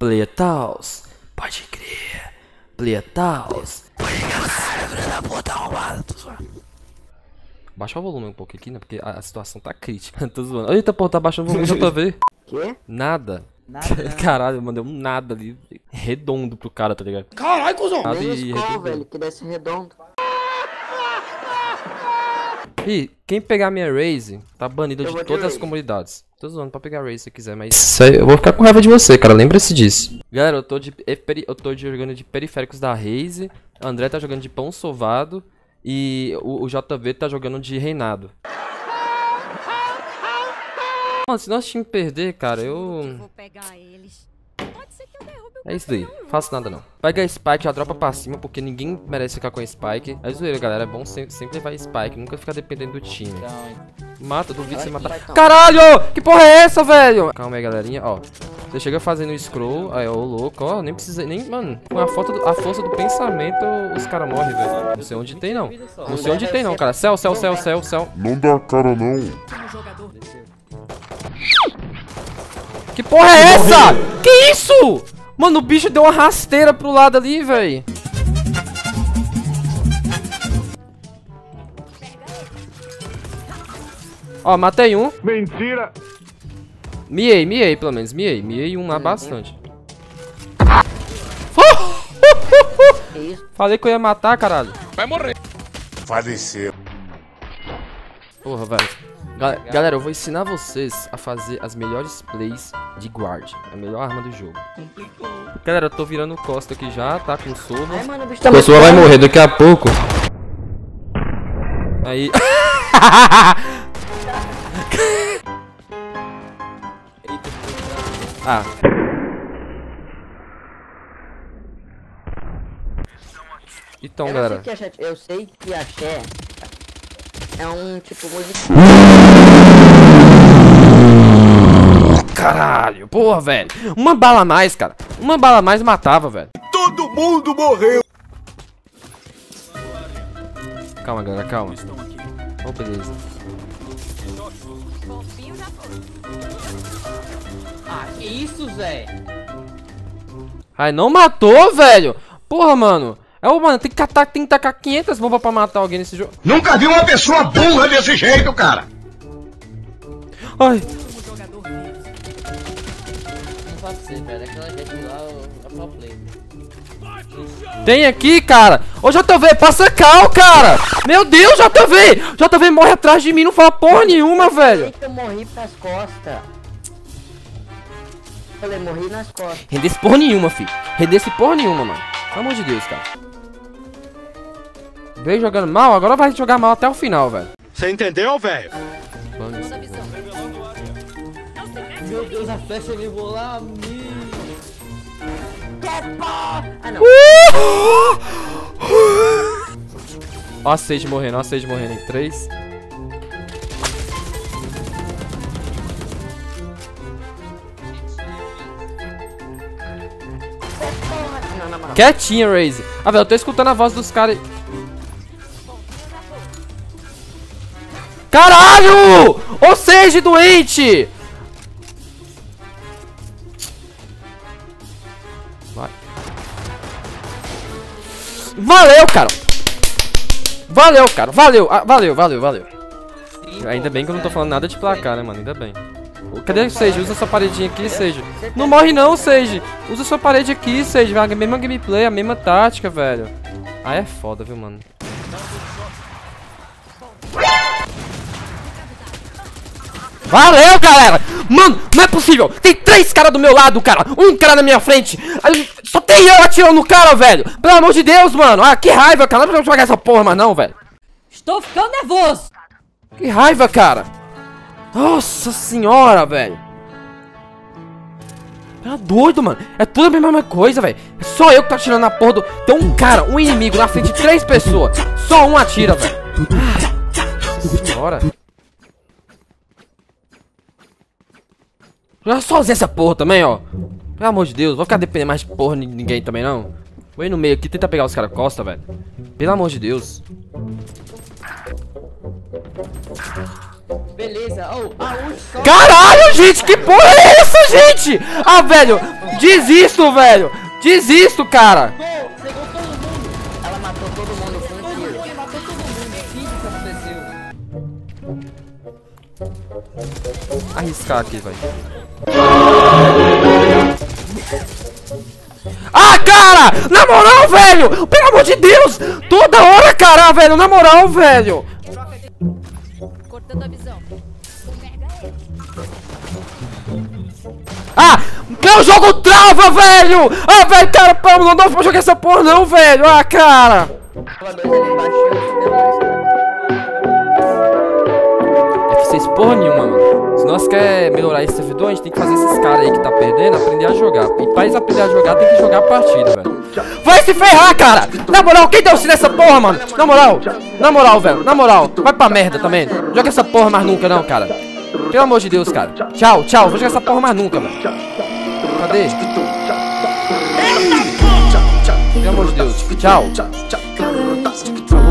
Pleiataus. Pode crer. Pleiataus. Baixa o volume um pouco aqui, né? Porque a situação tá crítica. Tô zoando. Eita, porra, tá baixando o volume JV. Quê? Nada. Nada. Caralho, eu mandei um nada ali. Redondo pro cara, tá ligado? Caralho, cuzão! Menos qual, velho, que desce redondo. Ih, quem pegar minha Raze tá banido de todas as comunidades. Tô zoando pra pegar Raze se quiser, mas eu vou ficar com raiva de você, cara. Lembra-se disso. Galera, eu tô jogando de periféricos da Raze. André tá jogando de pão sovado. E o JV tá jogando de reinado. Mano, se nosso time perder, cara, eu vou pegar eles. Pode ser que eu derrube o é isso aí, faço nada não. Pega a Spike, já dropa pra cima, porque ninguém merece ficar com a Spike. É zoeira, galera, é bom sempre levar Spike, nunca ficar dependendo do time. Mata, duvido você matar. Caralho! Que porra é essa, velho? Calma aí, galerinha, ó. Você chega fazendo scroll, aí, ó, louco, ó, nem precisa, nem, mano, com a força do pensamento, os caras morrem, velho. Não sei onde tem, não. Não sei onde tem, não, cara. Céu. Não dá cara, não. Que porra é essa? Que isso? Mano, o bicho deu uma rasteira pro lado ali, velho. Ó, matei um. Mentira! Miei, pelo menos. Miei um lá bastante. Falei que eu ia matar, caralho. Vai morrer. Faleceu. Porra, velho. Galera, eu vou ensinar vocês a fazer as melhores plays de guard. A melhor arma do jogo. Galera, eu tô virando costa aqui já, tá com sova. Ai, mano, o bicho tá A pessoa vai morrer daqui a pouco. Aí. Ah. Então, galera. Eu sei que axé é um tipo música. Caralho, porra, velho. Uma bala a mais, cara. Uma bala a mais matava, velho. Todo mundo morreu. Calma, galera, calma. Oh, beleza. Ah, que isso, Zé? Ai, não matou, velho. Porra, mano. Mano, tem que tacar 500 bombas pra matar alguém nesse jogo. Nunca vi uma pessoa burra desse jeito, cara. Ai. Não pode ser, velho. Aquela gente lá, é só play. Tem aqui, cara. Ô, JV, passa cal, cara. Meu Deus, JV. JV morre atrás de mim, não fala porra nenhuma, velho. Eu morri pras costas. Falei, morri nas costas. Rendesse porra nenhuma, filho. Rendesse porra nenhuma, mano. Pelo amor de Deus, cara. Veio jogando mal, agora vai jogar mal até o final, velho. Você entendeu, velho? Meu Deus, a flecha levou lá a mim. Ah, não. Ó a Sage morrendo, em 3. Quietinha, Raze. Ah, velho, eu tô escutando a voz dos caras. Caralho! Ô, Sage doente! Vai. Valeu, cara! Valeu, cara! Valeu! Ah, valeu! Ainda bem que eu não tô falando nada de placar, né, mano? Ainda bem. Cadê o Sage? Usa sua paredinha aqui, Sage. Não morre não, Sage. Usa sua parede aqui, Sage. A mesma gameplay, a mesma tática, velho. Ah, é foda, viu, mano? Valeu, galera! Mano, não é possível! Tem 3 caras do meu lado, cara! Um cara na minha frente! Aí, só tem eu atirando no cara, velho! Pelo amor de Deus, mano! Ah, que raiva, cara! Não é pra jogar essa porra mais não, velho! Estou ficando nervoso. Que raiva, cara! Nossa senhora, velho! Tá doido, mano! É tudo a mesma coisa, velho! É só eu que tô atirando na porra do... Tem um cara, um inimigo na frente de 3 pessoas! Só um atira, velho! Nossa senhora! Já sozinho essa porra também, ó! Pelo amor de Deus, vou ficar dependendo mais de porra de ninguém também, não! Vou ir no meio aqui, tentar pegar os caras costa, velho! Pelo amor de Deus! Beleza. Oh, Caralho, gente, que porra é essa, gente? Ah, velho, Desisto, velho. Desisto, cara. Pegou todo mundo. Ela matou todo mundo com um tiro. Ele matou todo mundo. É isso que aconteceu. Arriscar aqui, velho. Ah, cara! Na moral, velho! Pelo amor de Deus! Toda hora, cara, velho! Na moral, velho! Cortando a visão. Ah! Meu jogo trava, velho! Ah, velho, cara, não dá pra jogar essa porra, não, velho! Ah, cara! Tava dois ali embaixo e eu F6 porra nenhuma, mano. Se nós quer melhorar esse servidor, a gente tem que fazer esses caras aí que tá perdendo aprender a jogar. E pra eles aprender a jogar, tem que jogar a partida, velho. Vai se ferrar, cara! Na moral, quem deu nessa porra, mano? Na moral, velho, na moral. Vai pra merda também. Não joga essa porra mais nunca, não, cara. Pelo amor de Deus, cara. Tchau, tchau. Vou jogar essa porra mais nunca, velho. Cadê? Pelo amor de Deus. Tchau.